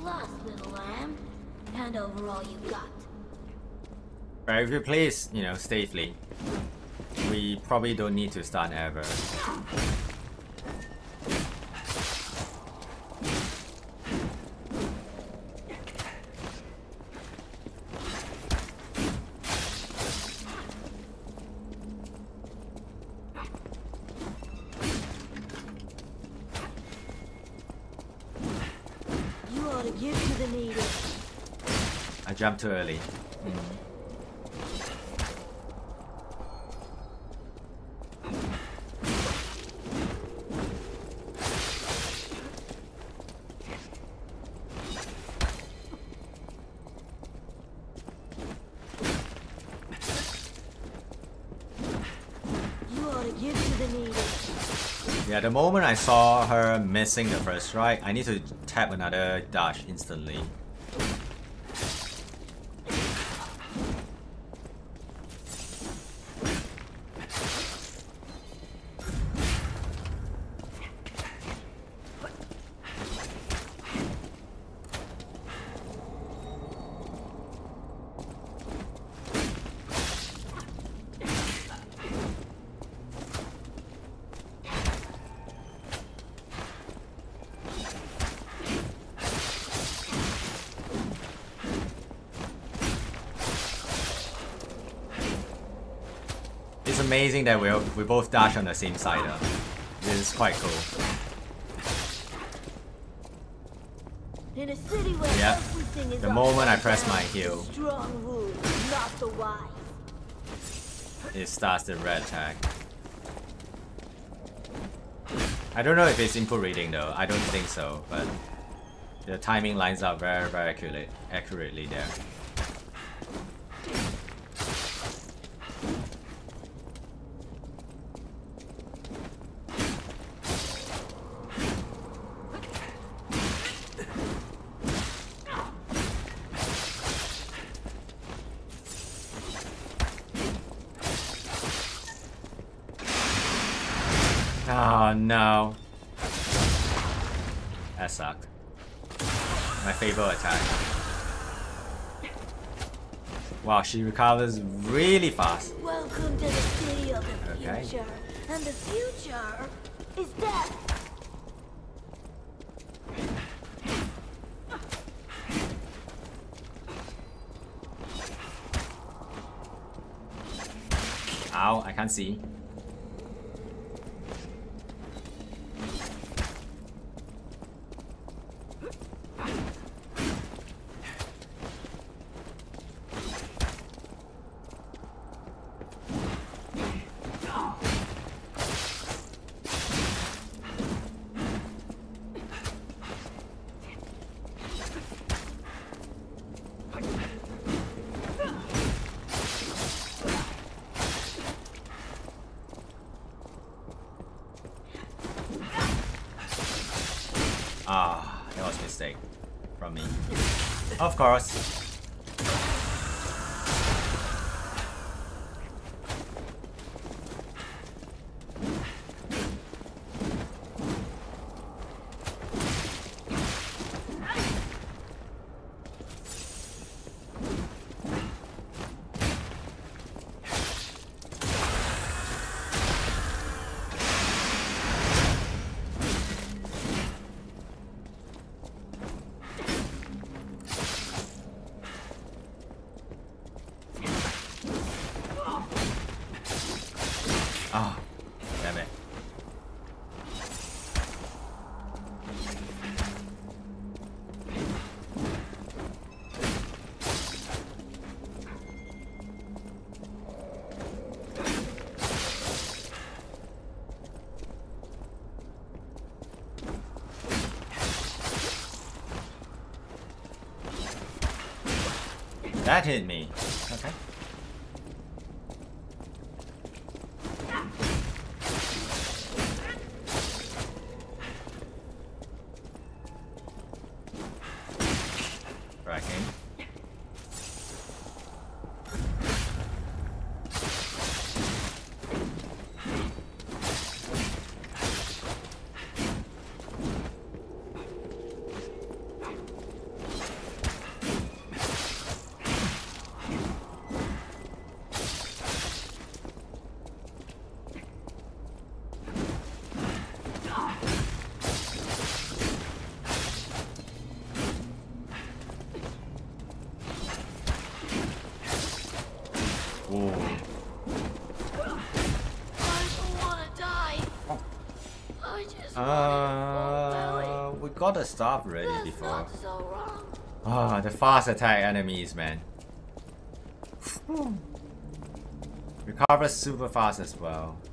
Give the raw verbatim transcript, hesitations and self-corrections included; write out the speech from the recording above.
lost, little lamb. Hand over all you got. But if you please, you know, safely. We probably don't need to stun ever. You ought to give to the needy. I jumped too early. Mm. Yeah, the moment I saw her missing the first strike, I need to tap another dash instantly. It's amazing that we we both dash on the same side. Uh. This is quite cool. In a city where yep. everything is the moment I press my heel, strong rules, not the wise. It starts the red attack. I don't know if it's input reading though. I don't think so, but the timing lines up very very accurate, accurately there. Oh no. That sucked. My favorite attack. Wow, she recovers really fast. Welcome to the city of the okay. future. And the future is death. Ow, I can't see. Ah, that was a mistake from me. Of course. Oh, damn it. That hit me. Okay. Tracking. Whoa. I don't wanna die. I just Uh, we got the stuff ready That's before. not so wrong. Ah, the fast attack enemies, man. Recover super fast as well.